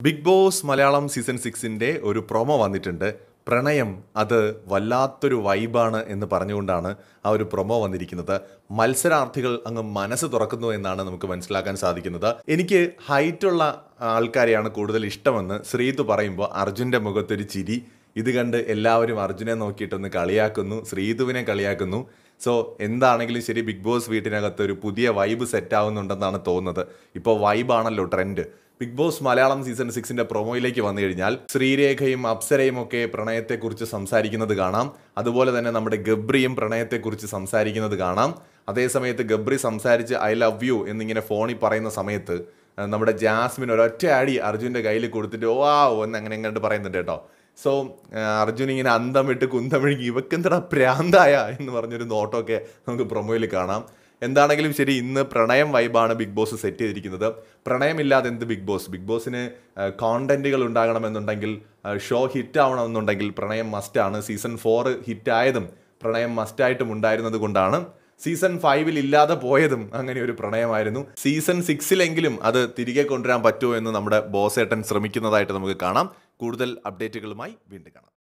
Big Boss Malayalam season 6ന്റെ ഒരു promo വന്നിട്ടുണ്ട്. പ്രണയം അത് വല്ലാത്തൊരു വൈബാണ് എന്ന് പറഞ്ഞുകൊണ്ടാണ് ആ ഒരു പ്രൊമോ വന്നിരിക്കുന്നത്. മത്സരാർത്ഥികൾ അങ്ങ് മനസ്സ് തുറക്കുന്നു എന്നാണ് നമുക്ക് മനസ്സിലാക്കാൻ സാധിക്കുന്നത്. എനിക്ക് ഹൈറ്റുള്ള ആൾക്കാരെയാണ് കൂടുതൽ ഇഷ്ടമെന്ന് ശ്രീതു പറയുമ്പോൾ അർജുൻ്റെ മുഖത്തൊരു ചിരി. ഇത് കണ്ട് എല്ലാവരും അർജുനെ നോക്കിയിട്ടൊന്ന് കളിയാക്കുന്നു, ശ്രീതുവിനെ കളിയാക്കുന്നു. സോ എന്താണെങ്കിലും ശരി, ബിഗ് ബോസ് വീട്ടിനകത്ത് ഒരു പുതിയ വൈബ് സെറ്റ് ആവുന്നുണ്ടെന്നാണ് തോന്നുന്നത്. ഇപ്പോൾ വൈബാണല്ലോ trend. Bigg Boss Malayalam season 6ന്റെ പ്രൊമോയിലേക്ക് വന്നു കഴിഞ്ഞാൽ ശ്രീരേഖയും അപ്സരയും ഒക്കെ പ്രണയത്തെക്കുറിച്ച് സംസാരിക്കുന്നത് കാണാം. അതുപോലെ തന്നെ നമ്മുടെ ഗബ്രിയും പ്രണയത്തെക്കുറിച്ച് സംസാരിക്കുന്നത് കാണാം. അതേസമയത്ത് ഗബ്രി സംസാരിച്ച് ഐ ലവ് യു എന്നിങ്ങനെ ഫോണിൽ പറയുന്ന സമയത്ത് നമ്മുടെ ജാസ്മിൻ ഒരൊറ്റ അടി അർജുൻ്റെ കയ്യിൽ കൊടുത്തിട്ട് എന്ന് അങ്ങനെ എങ്ങോട്ട് പറയുന്നുണ്ട് കേട്ടോ. സോ അർജുൻ ഇങ്ങനെ അന്തം വിട്ട് കുന്തം വിഴുങ്ങി ഇവക്കെന്തടാ പ്രാന്തായ എന്ന് പറഞ്ഞൊരു നോട്ടമൊക്കെ നമുക്ക് പ്രൊമോയിൽ കാണാം. എന്താണെങ്കിലും ശരി, ഇന്ന് പ്രണയം വൈബാണ് ബിഗ് ബോസ് സെറ്റ് ചെയ്തിരിക്കുന്നത്. പ്രണയമില്ലാതെ എന്ത് ബിഗ് ബോസ്? ബിഗ് ബോസിന് കോണ്ടന്റുകൾ ഉണ്ടാകണമെന്നുണ്ടെങ്കിൽ, ഷോ ഹിറ്റ് ആവണമെന്നുണ്ടെങ്കിൽ പ്രണയം മസ്റ്റാണ്. സീസൺ 4 ഹിറ്റായതും പ്രണയം മസ്റ്റായിട്ടും ഉണ്ടായിരുന്നത് കൊണ്ടാണ് സീസൺ 5 ഇല്ലാതെ പോയതും അങ്ങനെ ഒരു പ്രണയമായിരുന്നു. സീസൺ 6 അത് തിരികെ കൊണ്ടുവരാൻ പറ്റുമോ എന്ന് നമ്മുടെ ബോസേട്ടൻ ശ്രമിക്കുന്നതായിട്ട് നമുക്ക് കാണാം. കൂടുതൽ അപ്ഡേറ്റുകളുമായി വീണ്ടും കാണാം.